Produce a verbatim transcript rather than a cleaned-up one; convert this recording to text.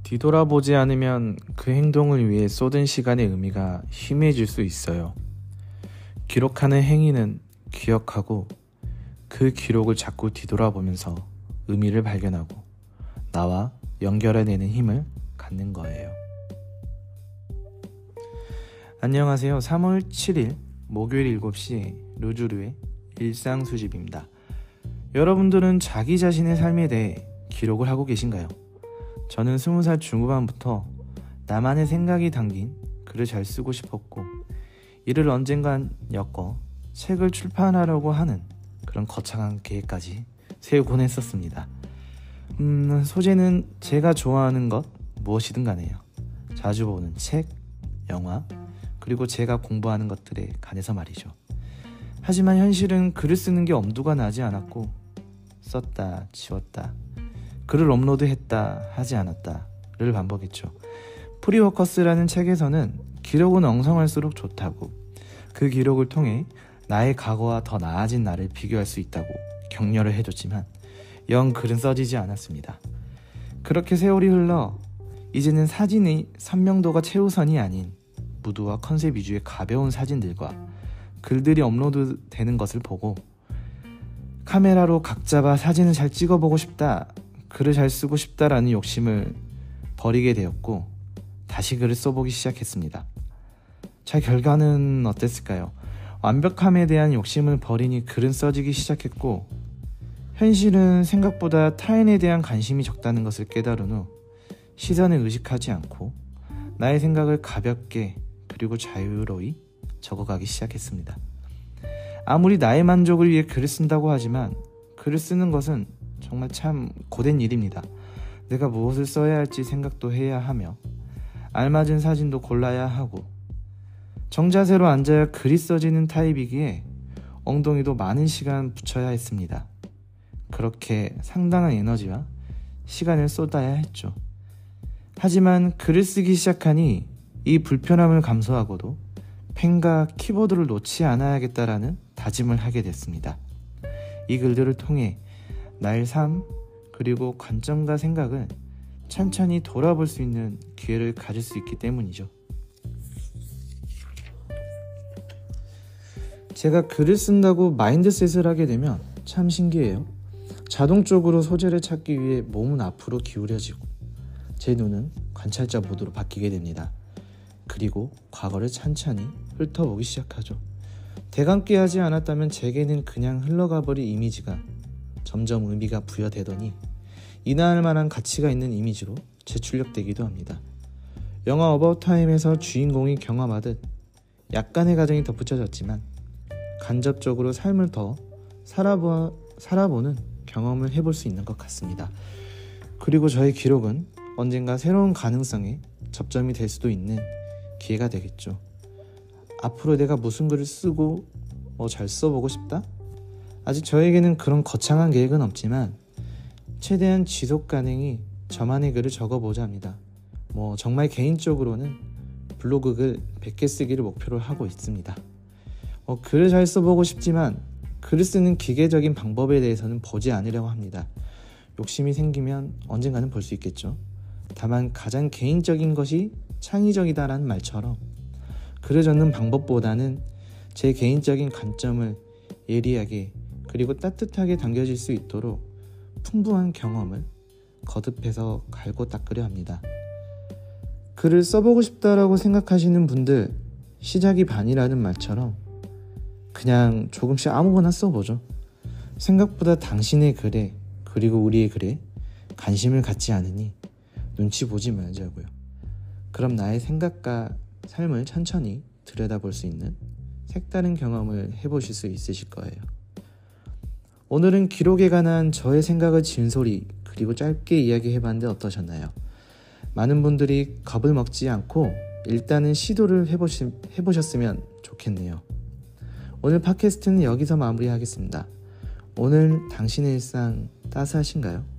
뒤돌아보지 않으면 그 행동을 위해 쏟은 시간의 의미가 희미해질 수 있어요. 기록하는 행위는 기억하고 그 기록을 자꾸 뒤돌아보면서 의미를 발견하고 나와 연결해내는 힘을 갖는 거예요. 안녕하세요. 삼월 칠일 목요일 일곱 시 루즈루의 일상수집입니다. 여러분들은 자기 자신의 삶에 대해 기록을 하고 계신가요? 저는 스무 살 중후반부터 나만의 생각이 담긴 글을 잘 쓰고 싶었고 이를 언젠간 엮어 책을 출판하려고 하는 그런 거창한 계획까지 세우곤 했었습니다. 음, 소재는 제가 좋아하는 것 무엇이든 간에요. 자주 보는 책, 영화, 그리고 제가 공부하는 것들에 관해서 말이죠. 하지만 현실은 글을 쓰는 게 엄두가 나지 않았고 썼다, 지웠다, 글을 업로드했다, 하지 않았다를 반복했죠. 프리워커스라는 책에서는 기록은 엉성할수록 좋다고, 그 기록을 통해 나의 과거와 더 나아진 나를 비교할 수 있다고 격려를 해줬지만 영 글은 써지지 않았습니다. 그렇게 세월이 흘러 이제는 사진의 선명도가 최우선이 아닌 무드와 컨셉 위주의 가벼운 사진들과 글들이 업로드되는 것을 보고 카메라로 각 잡아 사진을 잘 찍어보고 싶다, 글을 잘 쓰고 싶다라는 욕심을 버리게 되었고 다시 글을 써보기 시작했습니다. 자, 결과는 어땠을까요? 완벽함에 대한 욕심을 버리니 글은 써지기 시작했고 현실은 생각보다 타인에 대한 관심이 적다는 것을 깨달은 후 시선을 의식하지 않고 나의 생각을 가볍게 그리고 자유로이 적어가기 시작했습니다. 아무리 나의 만족을 위해 글을 쓴다고 하지만 글을 쓰는 것은 정말 참 고된 일입니다. 내가 무엇을 써야 할지 생각도 해야 하며 알맞은 사진도 골라야 하고 정자세로 앉아야 글이 써지는 타입이기에 엉덩이도 많은 시간 붙여야 했습니다. 그렇게 상당한 에너지와 시간을 쏟아야 했죠. 하지만 글을 쓰기 시작하니 이 불편함을 감수하고도 펜과 키보드를 놓지 않아야겠다라는 다짐을 하게 됐습니다. 이 글들을 통해 나의 삶 그리고 관점과 생각을 천천히 돌아볼 수 있는 기회를 가질 수 있기 때문이죠. 제가 글을 쓴다고 마인드셋을 하게 되면 참 신기해요. 자동적으로 소재를 찾기 위해 몸은 앞으로 기울여지고 제 눈은 관찰자 모드로 바뀌게 됩니다. 그리고 과거를 찬찬히 훑어보기 시작하죠. 대감게 하지 않았다면 제게는 그냥 흘러가버릴 이미지가 점점 의미가 부여되더니 인하할 만한 가치가 있는 이미지로 재출력되기도 합니다. 영화 어바웃 타임에서 주인공이 경험하듯 약간의 가정이 덧붙여졌지만 간접적으로 삶을 더 살아보, 살아보는 경험을 해볼 수 있는 것 같습니다. 그리고 저의 기록은 언젠가 새로운 가능성에 접점이 될 수도 있는 기회가 되겠죠. 앞으로 내가 무슨 글을 쓰고 뭐 잘 써보고 싶다? 아직 저에게는 그런 거창한 계획은 없지만 최대한 지속 가능히 저만의 글을 적어보자 합니다. 뭐 정말 개인적으로는 블로그 글 백 개 쓰기를 목표로 하고 있습니다. 어, 글을 잘 써보고 싶지만 글을 쓰는 기계적인 방법에 대해서는 보지 않으려고 합니다. 욕심이 생기면 언젠가는 볼 수 있겠죠. 다만 가장 개인적인 것이 창의적이다라는 말처럼 글을 적는 방법보다는 제 개인적인 관점을 예리하게 그리고 따뜻하게 담겨질 수 있도록 풍부한 경험을 거듭해서 갈고 닦으려 합니다. 글을 써보고 싶다라고 생각하시는 분들, 시작이 반이라는 말처럼 그냥 조금씩 아무거나 써보죠. 생각보다 당신의 글에 그리고 우리의 글에 관심을 갖지 않으니 눈치 보지 말자고요. 그럼 나의 생각과 삶을 천천히 들여다볼 수 있는 색다른 경험을 해보실 수 있으실 거예요. 오늘은 기록에 관한 저의 생각을 진솔히 그리고 짧게 이야기해봤는데 어떠셨나요? 많은 분들이 겁을 먹지 않고 일단은 시도를 해보시, 해보셨으면 좋겠네요. 오늘 팟캐스트는 여기서 마무리하겠습니다. 오늘 당신의 일상 따스하신가요?